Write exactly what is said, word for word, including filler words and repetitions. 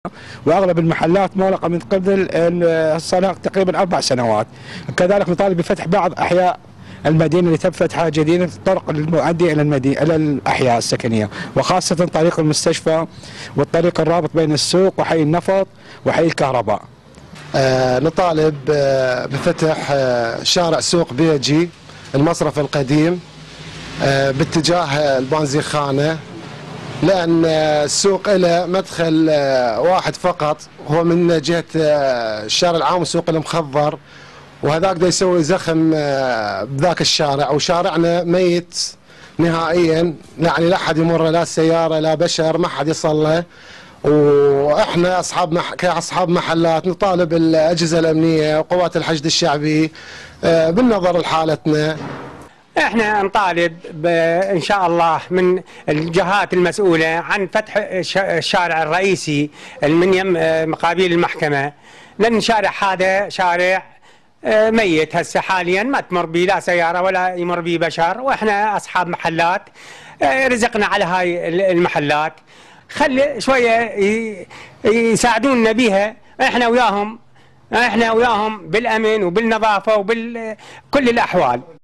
واغلب المحلات مغلقه من قبل الصنع تقريبا اربع سنوات. كذلك نطالب بفتح بعض احياء المدينه اللي تم فتحها جديدا، الطرق المؤديه الى المدينه الى الاحياء السكنيه، وخاصه طريق المستشفى والطريق الرابط بين السوق وحي النفط وحي الكهرباء. آه نطالب آه بفتح آه شارع سوق بيجي المصرف القديم آه باتجاه البانزيخانه، لأن السوق له مدخل واحد فقط، هو من جهة الشارع العام وسوق المخضر، وهذاك دا يسوي زخم بذاك الشارع، وشارعنا ميت نهائيا، يعني لا أحد يمر، لا سيارة لا بشر، ما حد يصل له. واحنا اصحاب مح... كاصحاب محلات نطالب الاجهزه الامنيه وقوات الحشد الشعبي بالنظر لحالتنا. احنا نطالب ان شاء الله من الجهات المسؤوله عن فتح الشارع الرئيسي من يم مقابل المحكمه، لان الشارع هذا شارع ميت هسه حاليا، ما تمر به لا سياره ولا يمر به بشر، واحنا اصحاب محلات رزقنا على هاي المحلات، خلي شويه يساعدونا بها، احنا وياهم احنا وياهم بالامن وبالنظافه وبكل الاحوال.